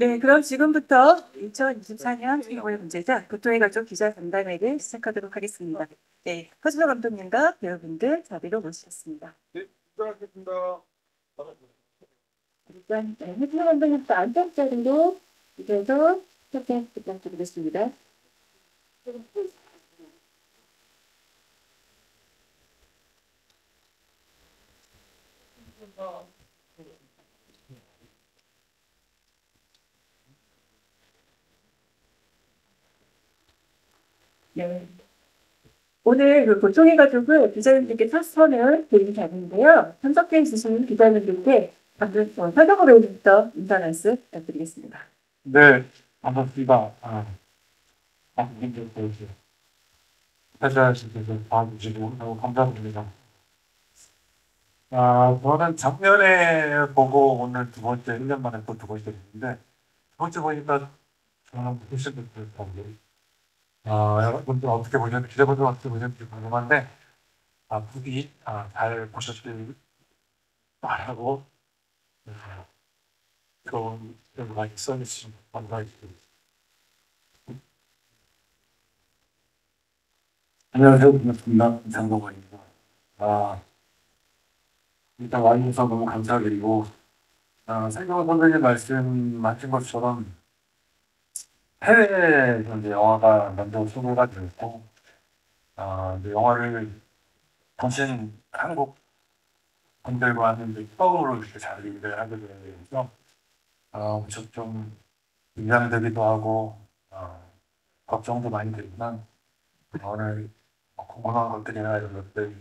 네, 그럼 지금부터 2024년 최고의 문제자 교통의 가족 기자 간담회를 시작하도록 하겠습니다. 네, 허준호 감독님과 배우분들 자리로 모시겠습니다. 네, 수고하셨습니다. 일단 허준호 감독님부터 안전 자리로 이제서 설명 부탁드리겠습니다. 네. 오늘 그 보통의 가족을 기자님들께 첫 선을 드리는 자리인데요. 참석해 주신 기자님들께 방금 설명으로부터 인사 말씀 부탁드리겠습니다. 네, 반갑습니다. 방송국에서 찾아주셔서 봐주시고 너무 감사드립니다. 저는 작년에 보고 오늘 두 번째, 1년 만에 또 두 번째 했는데, 두 번째 보니까 저는 훨씬 더 좋더라고요. 여러분들 어떻게 보셨는지, 기자분들 어떻게 보셨는지 궁금한데, 부디 잘 보셨길 바라고, 좋은 글 많이 써주시면 감사드립니다. 안녕하세요. 반갑습니다. 장동건입니다. 일단 와주셔서 너무 감사드리고, 생각 선생님 말씀하신 것처럼 해외에서 이제 영화가 먼저 소개가 됐고, 이제 영화를 당신 한국 분들과는 이제 처음으로 이렇게 자리를 하게 되면서, 무척 좀 긴장되기도 하고, 걱정도 많이 되지만, 오늘 궁금한 것들이나 이런 것들,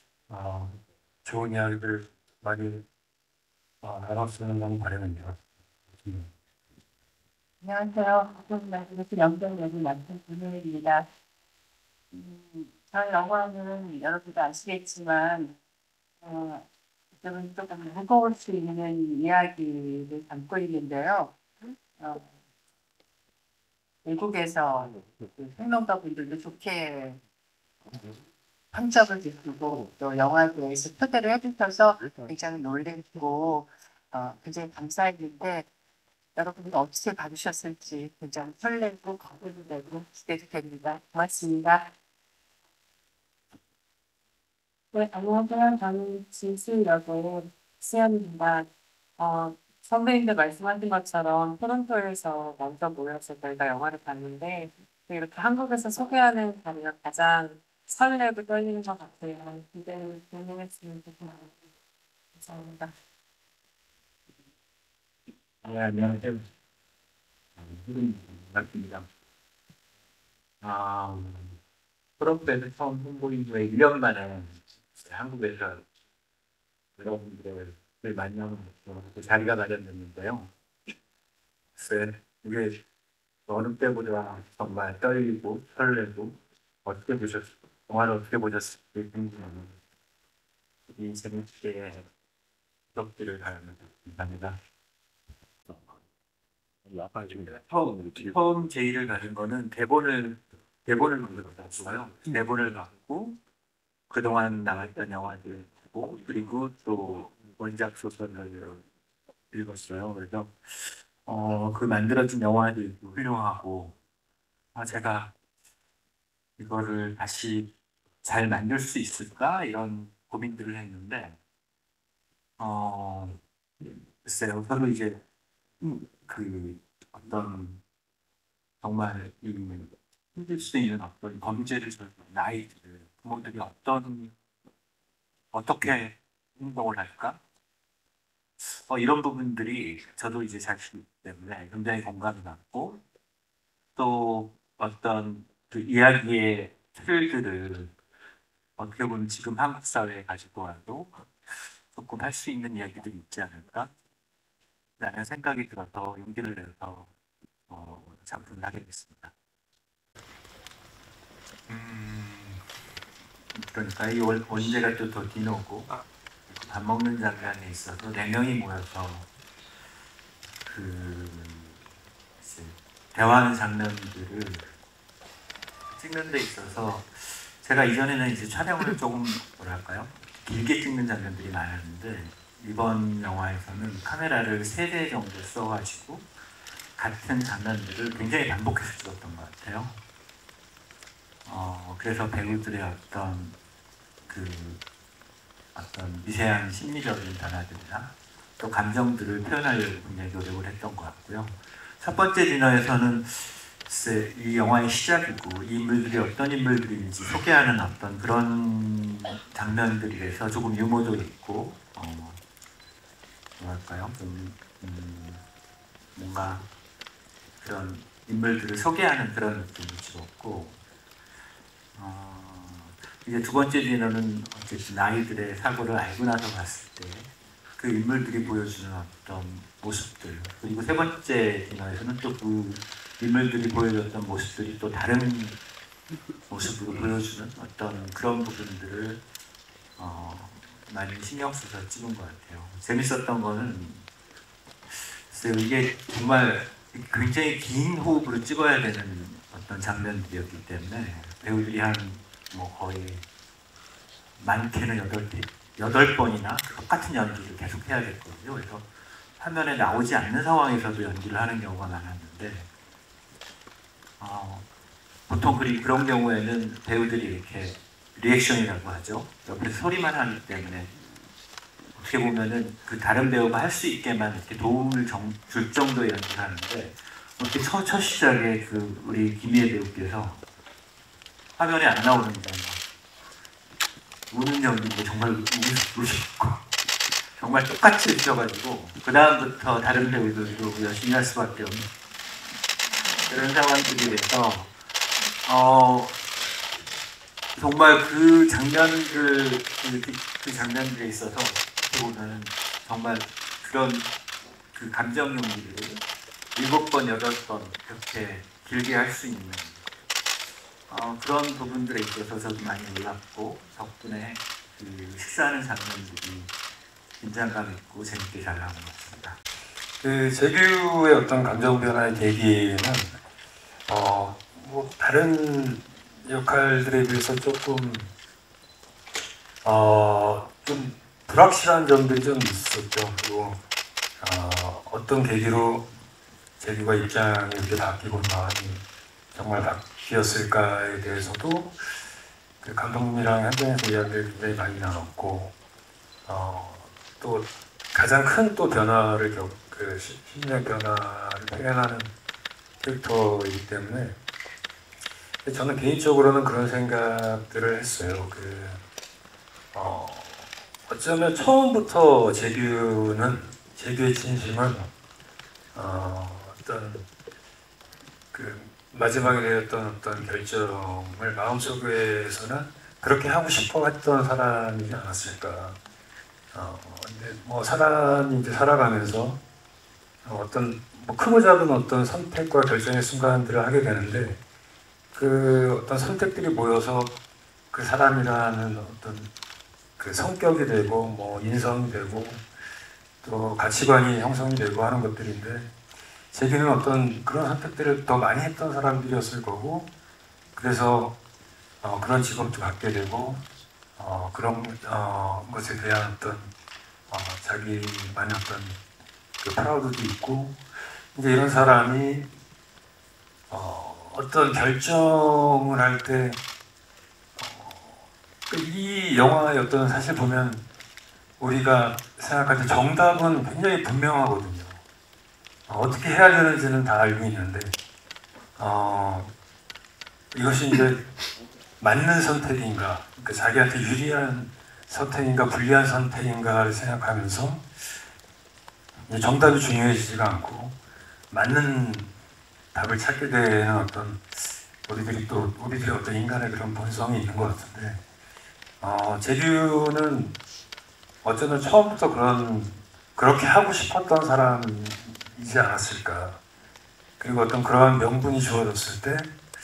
좋은 이야기들 많이 나눴으면 너무 바람입니다. 안녕하세요. 한국말씀에서 영상연구 맡은 김혜리입니다. 저희 영화는 여러분도 아시겠지만 지금은 조금 무거울 수 있는 이야기를 담고 있는데요. 외국에서 평론가분들도 좋게 평점을 듣고 또 영화계에서 초대를 해주셔서 굉장히 놀랬고 굉장히 감사했는데 여러분이 어떻게 봐주셨을지 굉장히 설레고 걱정이 되고 기대도 됩니다. 고맙습니다. 네, 안녕하세요. 저는 진수라고 수연입니다. 선배님들 말씀하신 것처럼 토론토에서 먼저 모여서 저희가 영화를 봤는데 이렇게 한국에서 소개하는 자리가 가장 설레고 떨리는 것 같아요. 기대를 궁금했으면 좋겠습니다. 감사합니다. 네, 안녕하세요. 반갑습니다. 프로페서 처음 홍보인 후에 1년 만에 한국에서 여러분들을 만나는 그 자리가 마련됐는데요. 글쎄, 이게 어느 때보다 정말 떨리고 설레고 어떻게 보셨을지, 영화를 어떻게 보셨을지 궁금합니다. 이 재밌게 기억들을 바랍니다. 감사합니다. 처음 제의를 가진 거는 대본을 만들었어요. 대본을 받고 그동안 나왔던 영화들 보고 그리고 또 원작 소설을 읽었어요. 그래서 그 만들어진 영화들도 훌륭하고 제가 이거를 다시 잘 만들 수 있을까 이런 고민들을 했는데 글쎄요. 저도 이제 그 어떤 정말 힘들 수 있는 어떤 범죄를 저지른 아이들을 부모들이 어떻게 행동을 할까? 이런 부분들이 저도 이제 자신 때문에 굉장히 공감이 갔고 또 어떤 그 이야기의 틀들을 어떻게 보면 지금 한국 사회에 가지고 와도 조금 할 수 있는 이야기들이 있지 않을까? 라는 생각이 들어서 용기를 내서 작품을 하게 됐습니다. 그러니까 이 원제가 또 도디노고 밥 먹는 장면에 있어서 4명이 모여서 이제 대화하는 장면들을 찍는 데 있어서 제가 이전에는 이제 촬영을 조금 뭐랄까요 길게 찍는 장면들이 많았는데 이번 영화에서는 카메라를 3대 정도 써가지고 같은 장면들을 굉장히 반복해서 찍었던 것 같아요. 그래서 배우들의 어떤 미세한 심리적인 변화들이나 또 감정들을 표현하려고 굉장히 노력을 했던 것 같고요. 첫 번째 디너에서는 글쎄 이 영화의 시작이고 이 인물들이 어떤 인물들인지 소개하는 어떤 그런 장면들이라서 조금 유머도 있고 뭐랄까요? 좀 뭔가 그런 인물들을 소개하는 그런 느낌을 찍었고 이제 두 번째 디너는 어쨌든 아이들의 사고를 알고 나서 봤을 때 그 인물들이 보여주는 어떤 모습들, 그리고 세 번째 디너에서는 또 그 인물들이 보여줬던 모습들이 또 다른 모습으로 보여주는 어떤 그런 부분들을 많이 신경 써서 찍은 것 같아요. 재밌었던 거는 글쎄요, 이게 정말 굉장히 긴 호흡으로 찍어야 되는 어떤 장면들이었기 때문에 배우들이 한 뭐 거의 많게는 8번이나 똑같은 연기를 계속 해야 됐거든요. 그래서 화면에 나오지 않는 상황에서도 연기를 하는 경우가 많았는데 보통 그런 경우에는 배우들이 이렇게 리액션이라고 하죠. 옆에서 소리만 하기 때문에 어떻게 보면은 그 다른 배우가 할 수 있게만 이렇게 도움을 줄 정도의 연기를 하는데 이렇게 첫 시작에 그 우리 김희애 배우께서 화면에 안 나오는데 우는 연기도 정말 우시고 정말 똑같이 웃겨가지고 그 다음부터 다른 배우들도 열심히 할 수밖에 없는 그런 상황들이 돼서 정말 그 장면들에 있어서 어떻게 보면 정말 그런 그 감정 연기를 7번, 8번 그렇게 길게 할 수 있는 그런 부분들에 있어서 저도 많이 놀랐고 덕분에 그 식사하는 장면들이 긴장감 있고 재밌게 잘 나온 것 같습니다. 그 재규의 어떤 감정 변화의 계기는 뭐 다른 역할들에 비해서 조금 좀 불확실한 점들이 좀 있었죠. 그리고 어떤 계기로 재규가 입장이 이렇게 바뀌고 마음이 정말 바뀌었을까에 대해서도 그 감독님이랑 현장에서 이야기를 굉장히 많이 나눴고 또 가장 큰 또 변화를 그 심리적 변화를 표현하는 캐릭터이기 때문에 저는 개인적으로는 그런 생각들을 했어요. 어쩌면 처음부터 재규의 진심은 어떤 그 마지막에 내렸던 어떤 결정을 마음속에서는 그렇게 하고 싶어 했던 사람이지 않았을까. 근데 뭐 사람이 이제 살아가면서 어떤 뭐 크고 작은 어떤 선택과 결정의 순간들을 하게 되는데 그 어떤 선택들이 모여서 그 사람이라는 어떤 그 성격이 되고 뭐 인성이 되고 또 가치관이 형성이 되고 하는 것들인데 재규는 어떤 그런 선택들을 더 많이 했던 사람들이었을 거고 그래서 그런 직업도 갖게 되고 그런 것에 대한 어떤 자기만의 어떤 그 프라우드도 있고 이제 이런 사람이 어떤 결정을 할 때 이 영화의 어떤 사실 보면 우리가 생각할 때 정답은 굉장히 분명하거든요. 어떻게 해야 되는지는 다 알고 있는데 이것이 이제 맞는 선택인가, 그러니까 자기한테 유리한 선택인가 불리한 선택인가를 생각하면서 정답이 중요해지지가 않고 맞는 답을 찾게 되는 어떤 우리들이 어떤 인간의 그런 본성이 있는 것 같은데 재규는 어쩌면 처음부터 그렇게 하고 싶었던 사람이지 않았을까. 그리고 어떤 그러한 명분이 주어졌을 때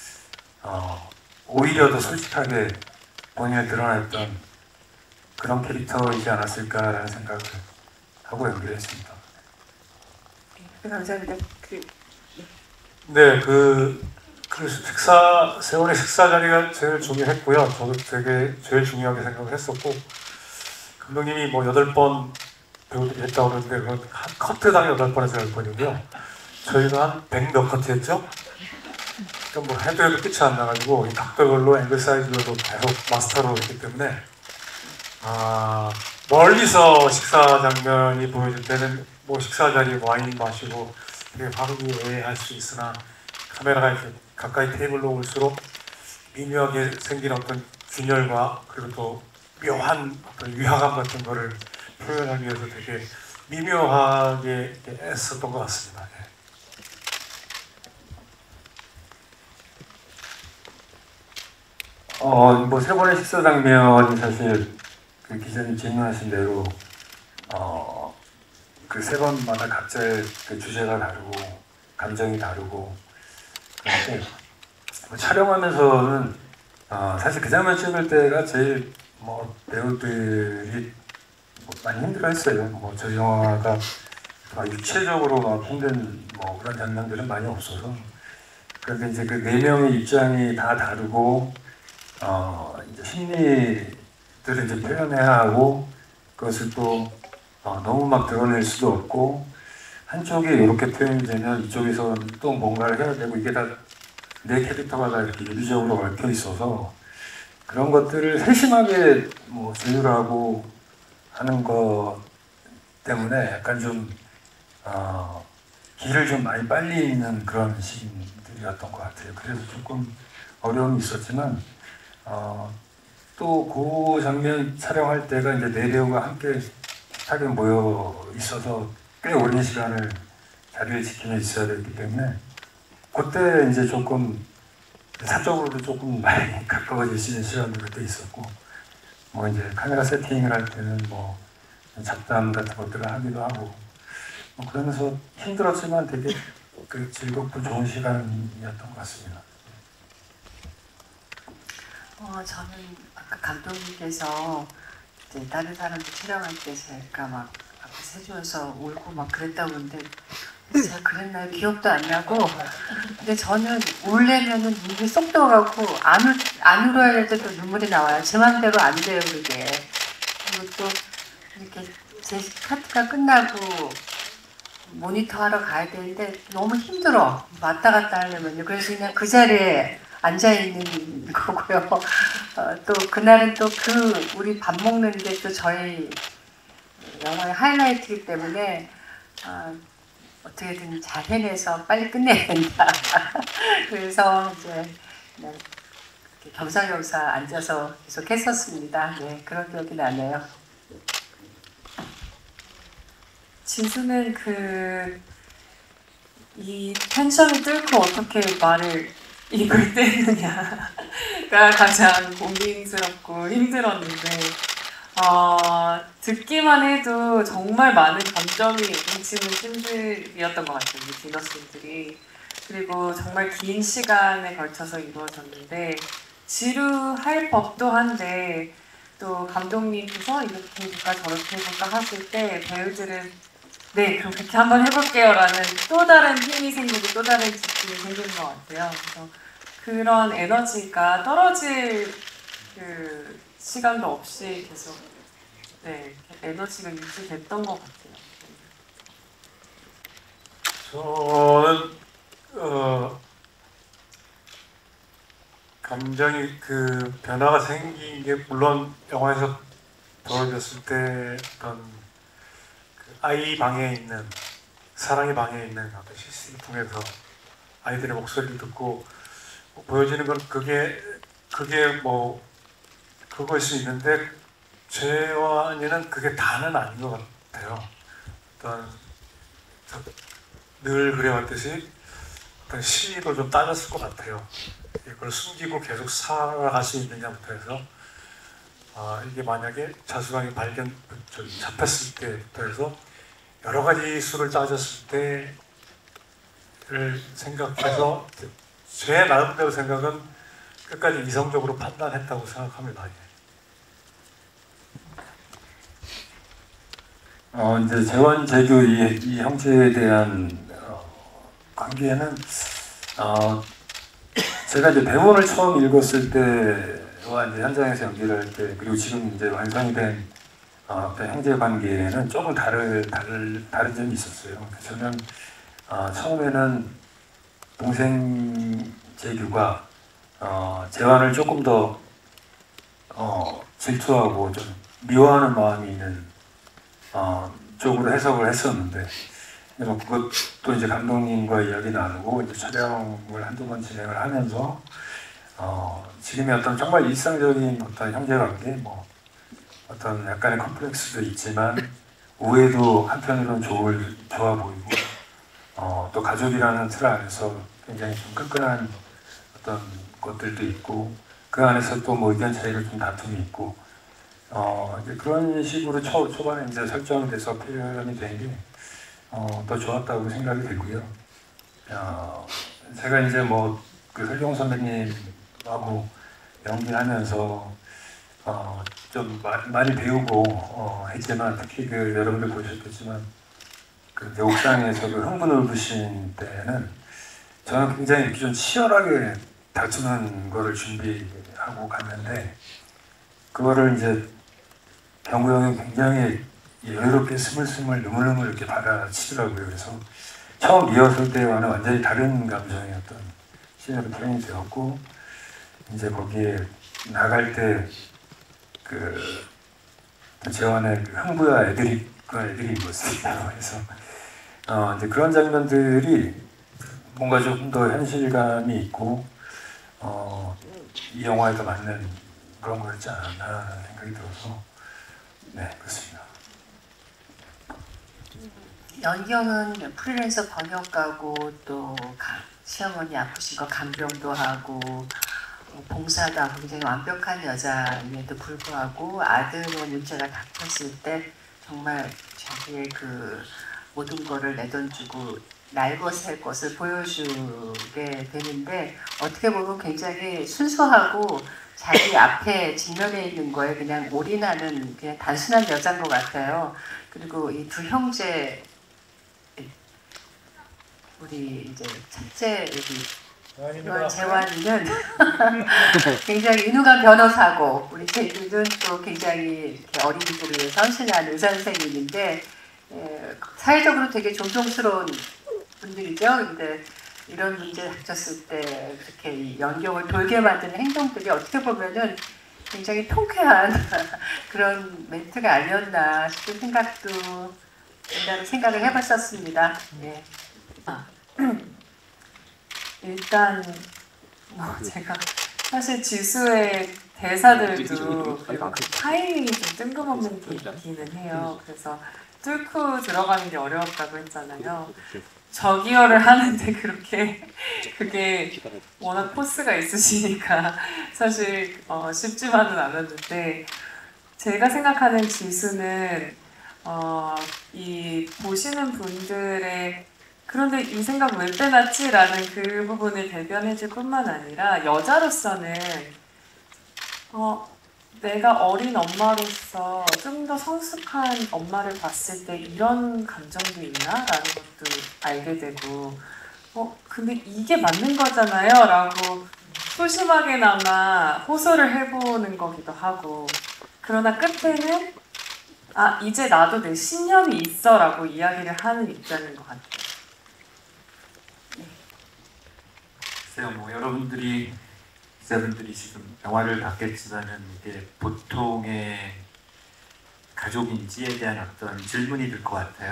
오히려 더 솔직하게 본인을 드러냈던 그런 캐릭터이지 않았을까라는 생각을 하고 연기했습니다. 감사합니다. 네, 세월의 식사 자리가 제일 중요했고요. 저도 되게 제일 중요하게 생각을 했었고, 감독님이 뭐 8번 배우들이 했다고 그러는데, 그건 커트당 8번에서 10번이고요. 저희가 한 100 몇 커트였죠? 그러니까 뭐 해도 해도 끝이 안 나가지고 이 각도별로 앵글 사이즈별로 계속 마스터로 했기 때문에 멀리서 식사 장면이 보여질 때는 뭐 식사 자리에 와인 마시고 되게 화기애애할 수 있으나 카메라가 이렇게 가까이 테이블로 올수록 미묘하게 생긴 어떤 균열과 그리고 또 묘한 어떤 위화감 같은 거를 표현하기 위해서 되게 미묘하게 애썼던 것 같습니다. 예. 뭐 세 번의 식사 장면이 사실 그 기자님 질문하신 대로 그 세 번마다 각자의 그 주제가 다르고 감정이 다르고 그런데 뭐 촬영하면서는 사실 그 장면 찍을 때가 제일 뭐 배우들이 뭐 많이 힘들어했어요. 뭐 저 영화가 육체적으로 막 힘든 뭐 그런 장면들은 많이 없어서 그런데 이제 그 네 명의 입장이 다 다르고 이제 심리들을 이제 표현해야 하고 그것을 또 너무 막 드러낼 수도 없고 한쪽이 이렇게 표현이 되면 이쪽에서는 또 뭔가를 해야 되고 이게 다 내 캐릭터가 다 이렇게 유기적으로 얽혀 있어서 그런 것들을 세심하게 뭐 조율하고 하는 것 때문에 약간 좀 길을 좀 많이 빨리 있는 그런 시기들이었던 것 같아요. 그래서 조금 어려움이 있었지만 또 그 장면 촬영할 때가 이제 네 배우가 함께 하게 모여 있어서 꽤 오랜 시간을 자리를 지키며 있어야 됐기 때문에 그때 이제 조금 사적으로도 조금 많이 가까워질 수 있는 시간도 그때 있었고 뭐 이제 카메라 세팅을 할 때는 뭐 잡담 같은 것들을 하기도 하고 뭐 그러면서 힘들었지만 되게 그 즐겁고 좋은 시간이었던 것 같습니다. 저는 아까 감독님께서 이제 다른 사람들 촬영할 때 제가 막 앞에서 해주면서 울고 막 그랬다고 그러는데 제가 그랬나요? 기억도 안 나고 근데 저는 울려면은 눈이 쏙 들어가고 안 울어야 될 때 또 눈물이 나와요. 제 맘대로 안 돼요 그게. 그리고 또 이렇게 제 카트가 끝나고 모니터 하러 가야 되는데 너무 힘들어 왔다 갔다 하려면요. 그래서 그냥 그 자리에 앉아 있는 거고요. 또 그날은 또 우리 밥 먹는 게 또 저희 영화의 하이라이트이기 때문에 어떻게든 잘 해내서 빨리 끝내야 된다. 그래서 이제 그냥 겸사겸사 앉아서 계속 했었습니다. 네, 그런 기억이 나네요. 지수는 이 텐션을 뚫고 어떻게 말을 입을 떼느냐가 가장 고민스럽고 힘들었는데 듣기만 해도 정말 많은 감정이 뭉치는 씬들이었던 것 같아요. 이 디너 씬들이. 그리고 정말 긴 시간에 걸쳐서 이루어졌는데 지루할 법도 한데 또 감독님께서 이렇게 해볼까 저렇게 해볼까 하실 때 배우들은 네 그럼 그렇게 한번 해볼게요 라는 또 다른 힘이 생기고 또 다른 집중이 생기는 것 같아요. 그래서 그런 에너지가 떨어질 그 시간도 없이 계속 네 에너지가 유지됐던 것 같아요. 저는 감정이 그 변화가 생긴 게 물론 영화에서 벌어졌을 때 어떤 그 아이 방에 있는 사랑의 방에 있는 어떤 CCTV 통해서 아이들의 목소리를 듣고 보여지는 건 그게 뭐 그거일 수 있는데 재환이는 그게 다는 아닌 것 같아요. 어떤 늘 그래왔듯이 어떤 시도 좀 따졌을 것 같아요. 이걸 숨기고 계속 살아갈 수 있느냐부터 해서 이게 만약에 자수방이 잡혔을 때부터 해서 여러 가지 수를 따졌을 때를 생각해서 제 나름대로 생각은 끝까지 이성적으로 판단했다고 생각합니다. 이제 재원, 재규 이 형제에 대한 관계는 제가 이제 대본을 처음 읽었을 때와 이제 현장에서 연기를 할 때 그리고 지금 이제 완성이 된 어떤 형제 관계는 조금 다른 점이 있었어요. 저는 처음에는 동생 재규가 재환을 조금 더 질투하고 좀 미워하는 마음이 있는 쪽으로 해석을 했었는데, 근데 뭐 그것도 이제 감독님과 이야기 나누고 이제 촬영을 한두 번 진행을 하면서 지금의 어떤 정말 일상적인 어떤 형제관계, 뭐 어떤 약간의 컴플렉스도 있지만 우애도 한편으로는 좋아 보이고, 또 가족이라는 틀 안에서 굉장히 좀 끈끈한 어떤 것들도 있고, 그 안에서 또 뭐 의견 차이가 좀 다툼이 있고, 이제 그런 식으로 초반에 이제 설정이 돼서 표현이 된 게 더 좋았다고 생각이 들고요. 제가 이제 뭐 그 설경 선배님하고 연기하면서 좀 많이 배우고 했지만, 특히 그 여러분들 보셨겠지만 그 옥상에서 그 흥분을 부신 때는 저는 굉장히 이렇게 좀 치열하게 다투는 거를 준비하고 갔는데, 그거를 이제 병구 형이 굉장히 여유롭게 스물스물 느물느물 이렇게 받아치더라고요. 그래서 처음 리허설 때와는 완전히 다른 감정의 어떤 시절로 표현이 되었고, 이제 거기에 나갈 때 그 재환의 그 흥부야 애드립이었습니다. 그래서 이제 그런 장면들이 뭔가 조금 더 현실감이 있고 이 영화에도 맞는 그런 거였지 않았나 생각이 들어서, 네, 그렇습니다. 연경은 프리랜서 번역가고 또 시어머니 아프신 거 간병도 하고 봉사도 하고 굉장히 완벽한 여자임에도 불구하고 아들의 문제가 닥쳤을 때 정말 자기의 그 모든 거를 내던지고 날것 살 것을 보여주게 되는데, 어떻게 보면 굉장히 순수하고 자기 앞에 직면해 있는 거에 그냥 올인하는 그냥 단순한 여자인 것 같아요. 그리고 이 두 형제, 우리 이제 첫째 재환이는 굉장히 유능한 변호사고, 우리 재규는 또 굉장히 이렇게 어린이들을 위해 헌신한 의사 선생님인데 사회적으로 되게 존경스러운 분들이죠. 근데 이런 문제 닥쳤을 때 그렇게 이 연경을 돌게 만드는 행동들이 어떻게 보면은 굉장히 통쾌한 그런 멘트가 아니었나 싶은 생각도 옛날에 생각을 해봤었습니다. 예. 일단 제가 사실 지수의 대사들도 그리고 타이밍이 좀 뜬금없는 게 있기는 해요. 그래서 뚫고 들어가는 게 어려웠다고 했잖아요. 저기요를 하는데 그게 워낙 포스가 있으시니까 사실 쉽지만은 않았는데, 제가 생각하는 지수는 이 보시는 분들의 그런데 이 생각 왜 빼놨지? 라는 그 부분을 대변해줄 뿐만 아니라 여자로서는 내가 어린 엄마로서 좀 더 성숙한 엄마를 봤을 때 이런 감정도 있나? 라는 것도 알게 되고, 근데 이게 맞는 거잖아요? 라고 소심하게나마 호소를 해보는 거기도 하고, 그러나 끝에는 이제 나도 내 신념이 있어 라고 이야기를 하는 입장인 것 같아요. 글쎄요, 뭐 여러분들이 기자분들이 지금 영화를 봤겠지만은 이게 보통의 가족인지에 대한 어떤 질문이 들 것 같아요.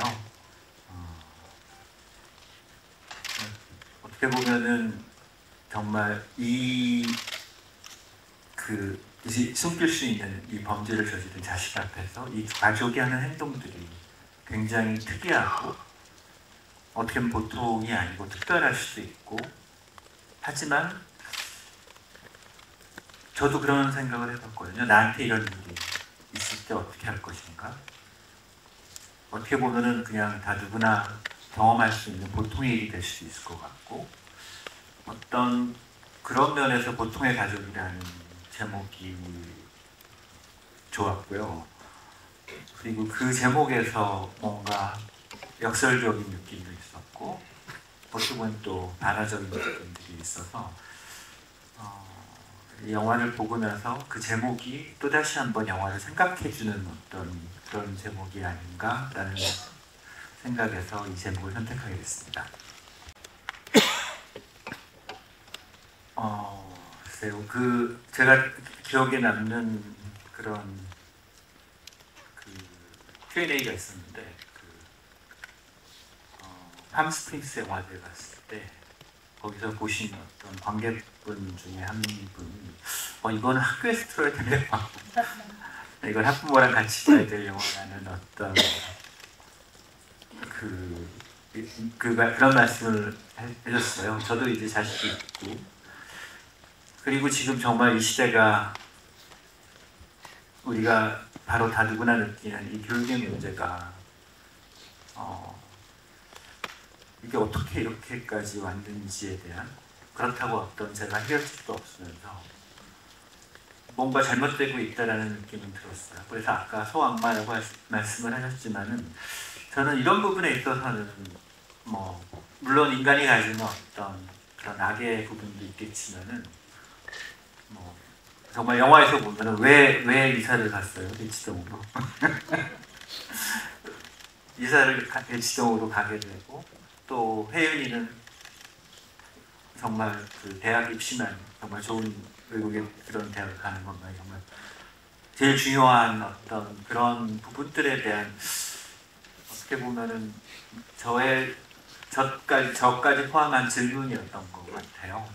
어떻게 보면은 정말 숨길 수 있는 이 범죄를 저지른 자식 앞에서 이 가족이 하는 행동들이 굉장히 특이하고 어떻게 보면 보통이 아니고 특별할 수도 있고, 하지만 저도 그런 생각을 해봤거든요. 나한테 이런 일이 있을 때 어떻게 할 것인가? 어떻게 보면은 그냥 다 누구나 경험할 수 있는 보통의 일이 될 수도 있을 것 같고, 어떤 그런 면에서 보통의 가족이라는 제목이 좋았고요. 그리고 그 제목에서 뭔가 역설적인 느낌도 있었고, 어떻게 보면 또 반화적인 느낌들이 있어서 이 영화를 보고 나서 그 제목이 또다시 한번 영화를 생각해주는 어떤 그런 제목이 아닌가라는 생각해서 이 제목을 선택하게 됐습니다. 글쎄요. 제가 기억에 남는 그런 Q&A가 있었는데 팜스프링스 영화제 갔을 때 거기서 보신 어떤 관객분 중에 한 분이 이거는 학교에서 틀어야 될 영화, 이건 학부모랑 같이 봐야 될 영화라는 어떤 그런 말씀을 해줬어요. 저도 이제 자식이 있고, 그리고 지금 정말 이 시대가 우리가 바로 다 누구나 느끼는 이 교육의 문제가 이게 어떻게 이렇게까지 왔는지에 대한, 그렇다고 어떤 제가 해결책도 없으면서 뭔가 잘못되고 있다라는 느낌은 들었어요. 그래서 아까 소악마라고 말씀을 하셨지만은 저는 이런 부분에 있어서는 물론 인간이 가지는 어떤 그런 악의 부분도 있겠지만은 정말 영화에서 보면은 왜 이사를 갔어요? 대치동으로. 이사를 대치동으로 가게 되고, 또 혜윤이는 정말 그 대학 입시만 정말 좋은 외국의 그런 대학을 가는 건가요? 정말 제일 중요한 어떤 그런 부분들에 대한, 어떻게 보면은 저까지 포함한 질문이었던 것 같아요.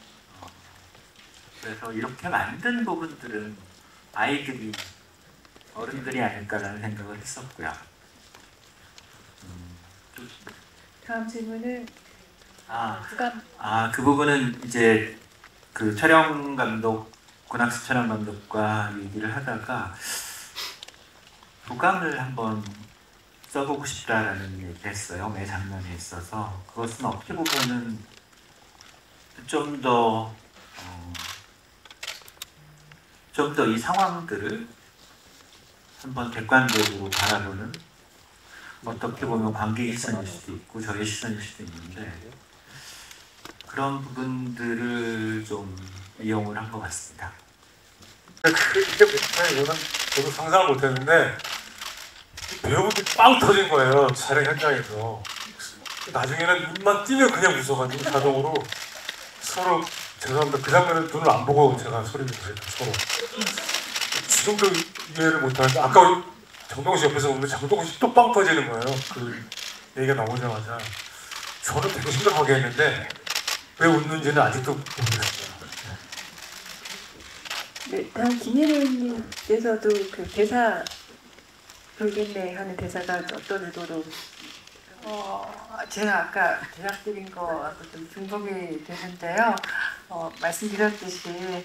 그래서 이렇게 만든 부분들은 아이들이, 어른들이 아닐까라는 생각을 했었고요. 다음 질문은 그 부분은 이제 그 촬영 감독, 권학수 촬영 감독과 얘기를 하다가 부감을 한번 써보고 싶다라는 얘기를 했어요. 매 장면에 있어서. 그것은 어떻게 보면은 좀 더 이 상황들을 한번 객관적으로 바라보는, 어떻게 보면 관객의 시선일 수도 있고 저의 시선일 수도 있는데, 그런 부분들을 좀 이용을 한 것 같습니다. 이거는 저도 상상을 못했는데 배우분들이 빵 터진 거예요. 촬영 현장에서. 나중에는 눈만 띄면 그냥 웃어가지고 자동으로 서로, 죄송합니다, 그 장면은 눈을 안 보고 제가 소리를 들어요. 서로. 지금도 이해를 못하는데, 아까 정동훈 씨 옆에서 보는데 정동훈 씨 또 빵 터지는 거예요. 그 얘기가 나오자마자. 저는 되게 심각하게 했는데 왜 웃는지는 아직도 모르겠어요. 네, 다음 김예린님께서도 그 대사 돌겠네 하는 대사가 어떤 의도로? 제가 아까 대답드린 거하고 좀 중복이 되는데요. 말씀드렸듯이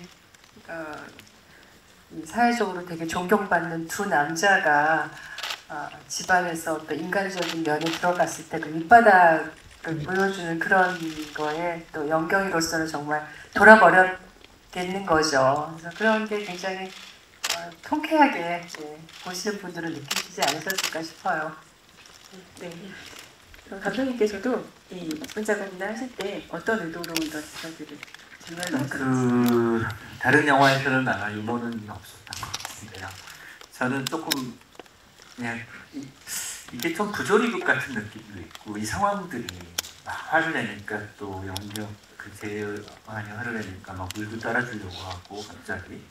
이 사회적으로 되게 존경받는 두 남자가 집안에서 어떤 인간적인 면에 들어갔을 때 그 밑바닥을 보여주는 그런 거에 또 연경이로서는 정말 돌아버렸겠는 거죠. 그래서 그런 게 굉장히 통쾌하게 보시는 분들은 느끼시지 않으셨을까 싶어요. 네. 그럼 감독님께서도 이 문자공이나 하실 때 어떤 의도로 이런 대사들을 장면을 넣었어요? 다른 영화에서는 아마 유머는 없었던 것 같은데요. 저는 조금 그냥 이게 좀 부조리극 같은 느낌도 있고, 이 상황들이 막 화를 내니까 또 재환이 화를 내니까 막 물도 따라주려고 하고, 갑자기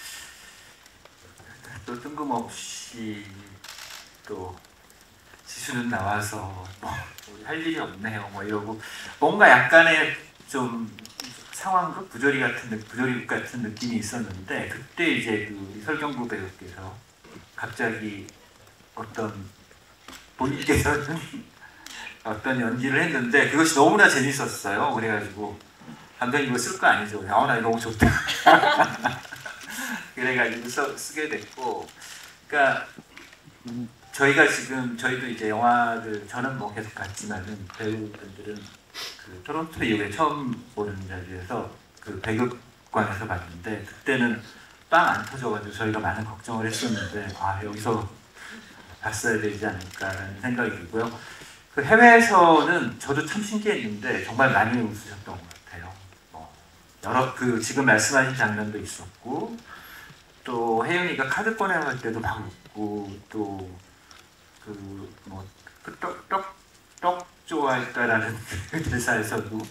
또 뜬금없이 또 지수는 나와서 할 일이 없네요 이러고, 뭔가 약간의 좀 상황극, 부조리극 같은 느낌이 있었는데, 그때 이제 그 설경구 배우께서 갑자기 본인께서는 어떤 연기를 했는데 그것이 너무나 재밌었어요. 그래가지고 감독님 이거 쓸 거 아니죠? 나 이거 너무 좋다. 그래가지고 쓰게 됐고, 그러니까 저희도 이제 영화를, 저는 계속 갔지만은 배우분들은 그 토론토 이후에 처음 보는 자리에서 그 배극관에서 봤는데, 그때는 빵 안 터져가지고 저희가 많은 걱정을 했었는데, 여기서 봤어야 되지 않을까라는 생각이 들고요. 그 해외에서는 저도 참 신기했는데 정말 많이 웃으셨던 것 같아요. 여러 지금 말씀하신 장면도 있었고, 또 혜윤이가 카드 꺼내갈 때도 막 웃고, 또 떡 좋아할까라는 대사에서도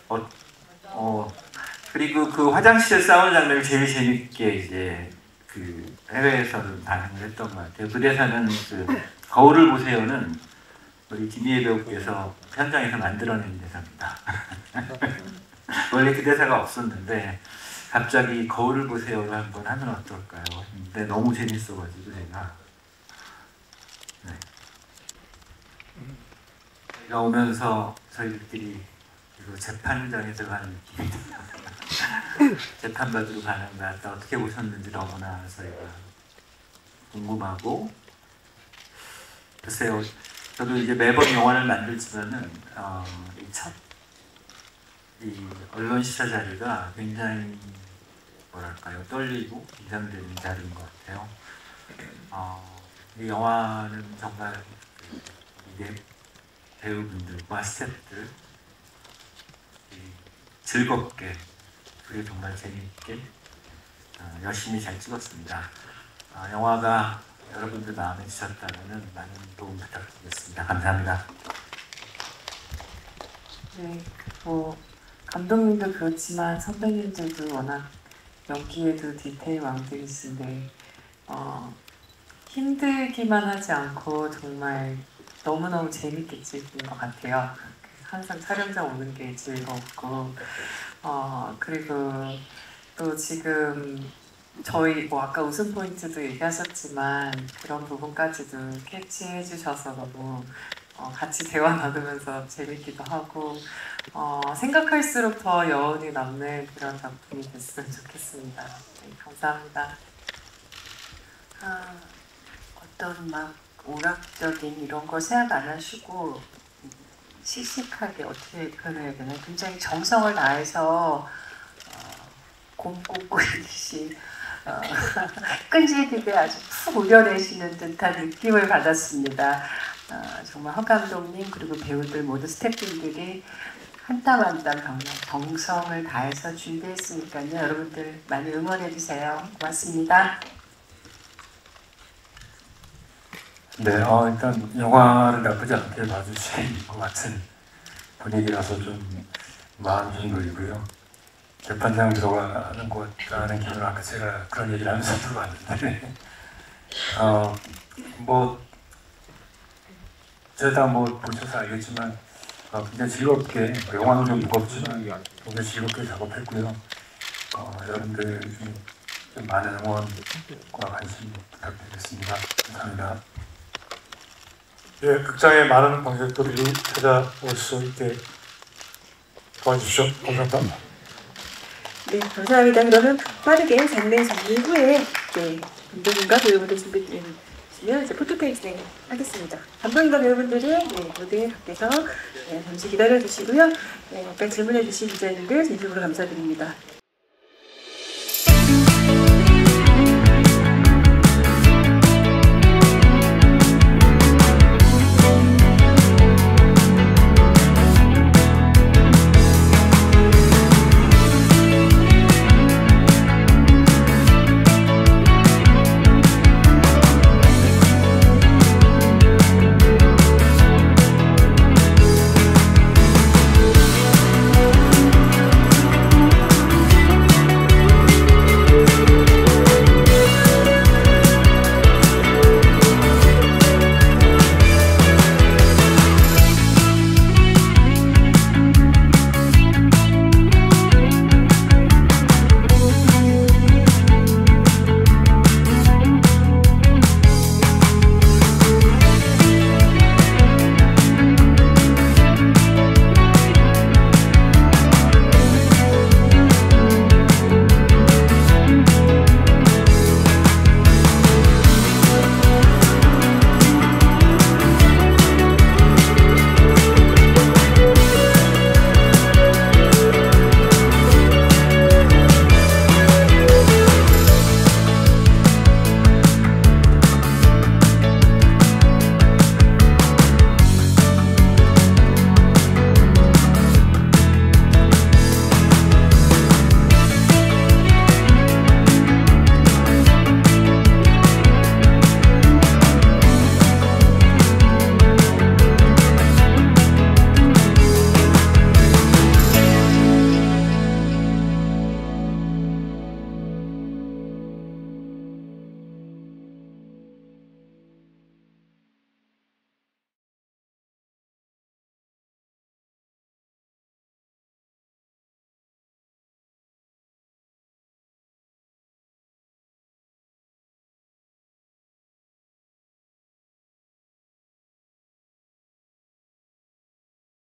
그리고 그 화장실에 싸우는 장면을 제일 재밌게 이제 그 해외에서는 반응을 했던 것 같아요. 그 대사는 그 거울을 보세요는 우리 김희애 배우께서 현장에서 만들어낸 대사입니다. 원래 그 대사가 없었는데 갑자기 거울을 보세요를 한번 하면 어떨까요? 근데 너무 재밌어가지고 제가 제가 오면서 저희들끼리 재판장에 들어가는 느낌입니다. 재판받으러 가는 것 같다. 어떻게 보셨는지 너무나 저희가 궁금하고 글쎄요. 저도 이제 매번 영화를 만들지만은 이 언론 시사 자리가 굉장히 뭐랄까요 떨리고 긴장되는 자리인 것 같아요. 이 영화는 정말 이게 배우분들과 스태프들 즐겁게 그리고 정말 재미있게 열심히 잘 찍었습니다. 영화가 여러분들 마음에 드셨다면 많은 도움 부탁드리겠습니다. 감사합니다. 네, 감독님도 그렇지만 선배님들도 워낙 연기에도 디테일 왕들이신데 힘들기만 하지 않고 정말 너무너무 재밌게 찍은 것 같아요. 항상 촬영장 오는 게 즐겁고 그리고 또 지금 저희 아까 웃음 포인트도 얘기하셨지만 그런 부분까지도 캐치해 주셔서 너무 같이 대화 나누면서 재밌기도 하고 생각할수록 더 여운이 남는 그런 작품이 됐으면 좋겠습니다. 네, 감사합니다. 어떤 막 오락적인 이런 거 생각 안 하시고 씩씩하게 어떻게 표현해야 되나 굉장히 정성을 다해서 곰국 끓이듯이 끈질기게 아주 푹 우려내시는 듯한 느낌을 받았습니다. 정말 허 감독님 그리고 배우들 모두 스태프분들이 한 땀 한 땀 정성을 다해서 준비했으니까요. 여러분들 많이 응원해주세요. 고맙습니다. 네, 일단 영화를 나쁘지 않게 봐주신 것 같은 분위기라서 좀 마음이 힘들고요. 재판장 들어가는 것 같다는 기분을 아까 제가 그런 얘기를 하면서 들어봤는데 제가 보셔서 알겠지만 굉장히 즐겁게 영화는 좀 무겁지만 굉장히 즐겁게 작업했고요. 여러분들 좀 많은 응원과 관심 부탁드리겠습니다. 감사합니다. 예, 극장에 많은 관객들이 찾아올 수 있게 도와주십시오. 감사합니다. 네, 감사합니다. 그러면 빠르게 장례 정리 후에 감독님과 배우분들 준비되시면 이제 포토타임 진행하겠습니다. 감독님과 배우분들은 무대 밖에서 잠시 기다려주시고요. 질문해주신 기자님들 진심으로 감사드립니다.